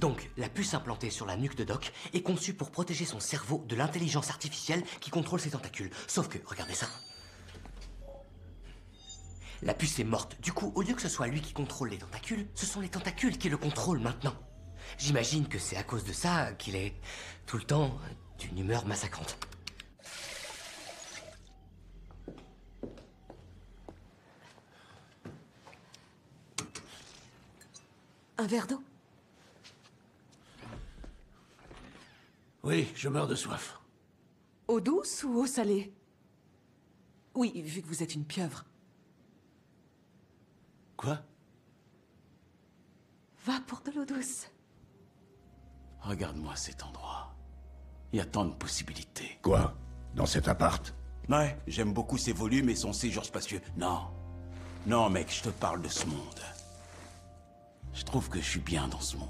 Donc, la puce implantée sur la nuque de Doc est conçue pour protéger son cerveau de l'intelligence artificielle qui contrôle ses tentacules. Sauf que, regardez ça. La puce est morte. Du coup, au lieu que ce soit lui qui contrôle les tentacules, ce sont les tentacules qui le contrôlent maintenant. J'imagine que c'est à cause de ça qu'il est tout le temps d'une humeur massacrante. Un verre d'eau? Oui, je meurs de soif. Eau douce ou eau salée? Oui, vu que vous êtes une pieuvre. Quoi? Va pour de l'eau douce. Regarde-moi cet endroit. Il y a tant de possibilités. Quoi? Dans cet appart? Ouais, j'aime beaucoup ses volumes et son séjour spacieux. Non. Non, mec, je te parle de ce monde. Je trouve que je suis bien dans ce monde.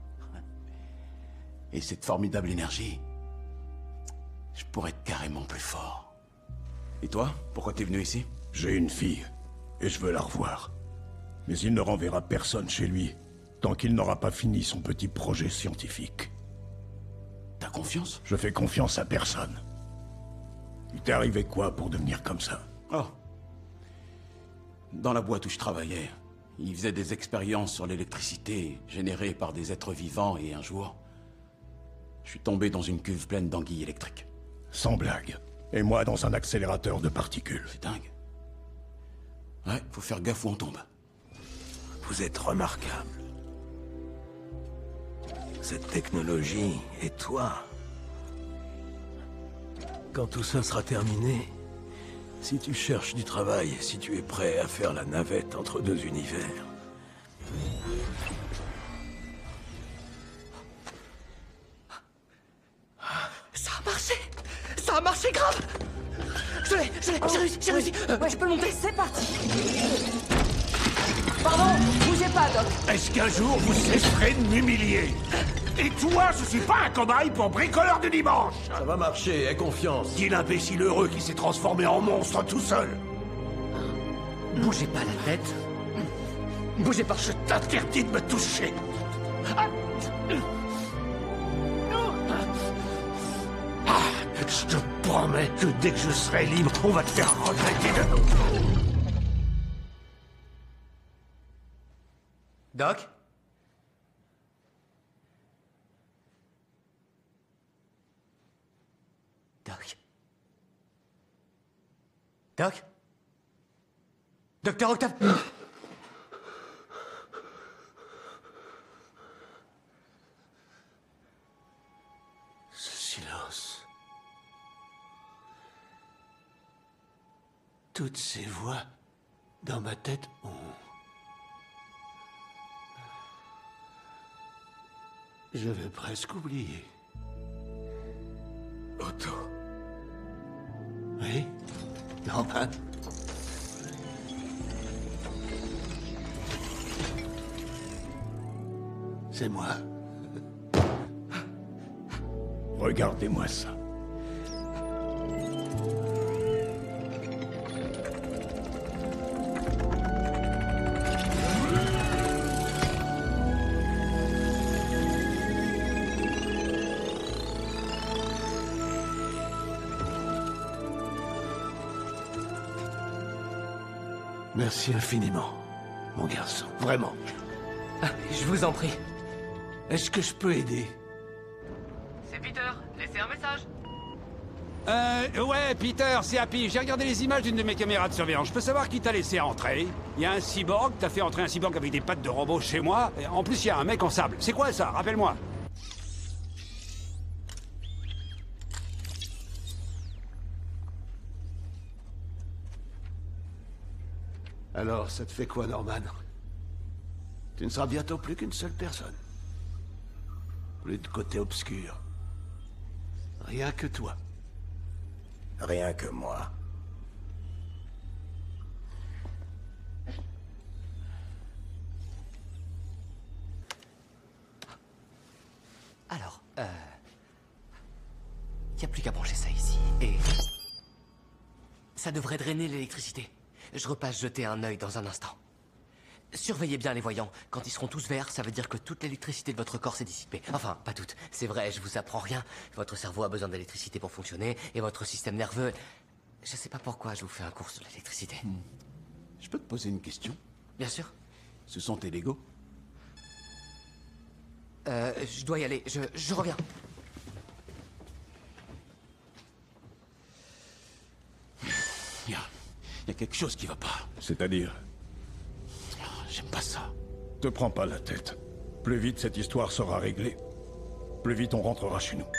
Et cette formidable énergie, je pourrais être carrément plus fort. Et toi, pourquoi t'es venu ici? J'ai une fille, et je veux la revoir. Mais il ne renverra personne chez lui, tant qu'il n'aura pas fini son petit projet scientifique. T'as confiance? Je fais confiance à personne. Il t'est arrivé quoi pour devenir comme ça? Oh. Dans la boîte où je travaillais, ils faisaient des expériences sur l'électricité générée par des êtres vivants et un jour, je suis tombé dans une cuve pleine d'anguilles électriques. Sans blague. Et moi dans un accélérateur de particules. C'est dingue. Ouais, faut faire gaffe où on tombe. Vous êtes remarquable. Cette technologie et toi. Quand tout ça sera terminé, si tu cherches du travail, si tu es prêt à faire la navette entre deux univers... Ça a marché! Ça a marché grave! Je l'ai, j'ai réussi! Tu peux le monter? C'est parti. Pardon, bougez pas, Doc. Est-ce qu'un jour vous cesserez de m'humilier? Et toi, je suis pas un cobaye pour bricoleur du dimanche! Ça va marcher, aie confiance. Dis l'imbécile heureux qui s'est transformé en monstre tout seul! Bougez pas la tête. Bougez pas. Je t'interdis de me toucher! Je te promets que dès que je serai libre, on va te faire regretter de... Doc? Doc? Doc? Docteur Octave? Ce silence... Toutes ces voix dans ma tête ont... Je vais presque oublier. Otto. Oui? Norman? C'est moi. Regardez-moi ça. Merci infiniment, mon garçon. Vraiment. Je vous en prie. Est-ce que je peux aider? C'est Peter, laissez un message. Ouais, Peter, c'est Happy. J'ai regardé les images d'une de mes caméras de surveillance. Je peux savoir qui t'a laissé entrer? Il y a un cyborg, t'as fait entrer un cyborg avec des pattes de robot chez moi. Et en plus, il y a un mec en sable. C'est quoi ça? Rappelle-moi. Alors, ça te fait quoi, Norman? Tu ne seras bientôt plus qu'une seule personne. Plus de côté obscur. Rien que toi. Rien que moi. Alors, y a plus qu'à brancher ça ici, et... ça devrait drainer l'électricité. Je repasse jeter un œil dans un instant. Surveillez bien les voyants. Quand ils seront tous verts, ça veut dire que toute l'électricité de votre corps s'est dissipée. Enfin, pas toute. C'est vrai, je vous apprends rien. Votre cerveau a besoin d'électricité pour fonctionner, et votre système nerveux... Je sais pas pourquoi je vous fais un cours sur l'électricité. Je peux te poser une question? Bien sûr. Ce sont tes Legos? Je dois y aller. Je reviens. Il y a quelque chose qui va pas. C'est-à-dire? J'aime pas ça. Te prends pas la tête. Plus vite cette histoire sera réglée, plus vite on rentrera chez nous.